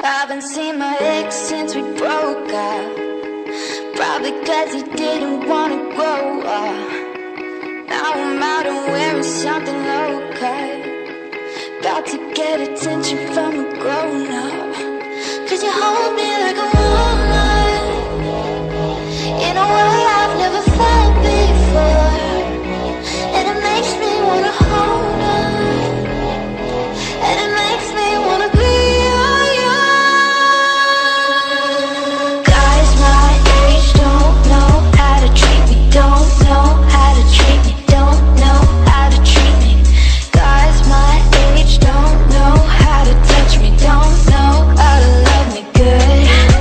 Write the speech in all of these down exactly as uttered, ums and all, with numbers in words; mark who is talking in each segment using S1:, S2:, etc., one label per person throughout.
S1: Haven't seen my ex since we broke up. Probably cause he didn't wanna grow up. Now I'm out and wearing something low cut, about to get attention from a grown up. Cause you hold me like a woman in a way I've never felt before, and it makes me wanna hold on, and it makes me wanna be all yours. Guys my age don't know how to treat me, don't know how to treat me, don't know how to treat me. Guys my age don't know how to touch me, don't know how to love me good.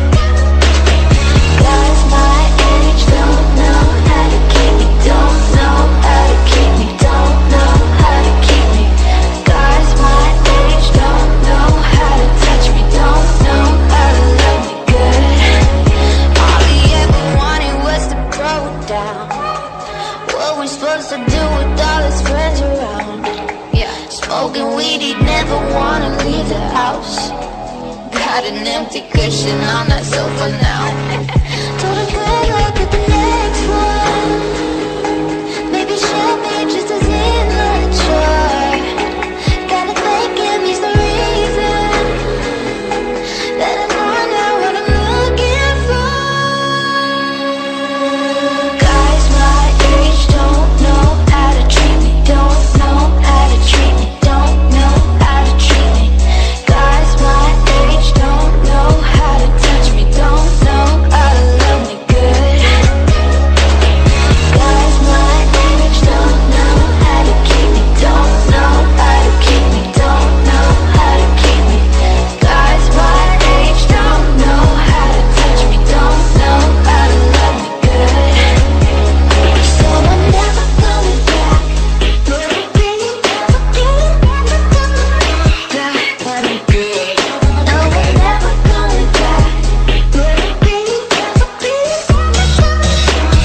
S1: Guys my age don't know how to keep me, don't know how to keep me, don't know how to keep me. Guys my age don't know how to touch me, don't know how to love me good. All he ever wanted was to grow down. What we supposed to do with all his friends around? Yeah, smoking weed, he'd never wanna leave the house. Got an empty cushion on that sofa now. Told her good luck with the next one. Maybe she'll be just as immature. Gotta thank him, he's the reason that I know now what I'm looking for. Guys my age don't know how to treat me, don't know how to treat me, don't know how to treat me. Guys my age don't know how to touch me, don't know how to love me good. Guys my age don't know how to keep me, don't know how to keep me, don't know how to keep me. Guys my age don't know how to touch me, don't know how to love me good. So I'm never coming back. Never bringing, never getting, never coming back. Let me good. No, I'm never coming back. Never bringing, never getting, never coming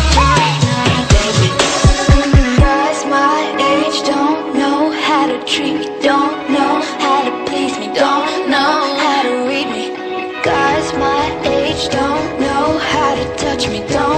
S1: back. Guys my age don't know how to treat me, don't know how to please me, don't know how to read me. Guys my age don't know how to touch me, don't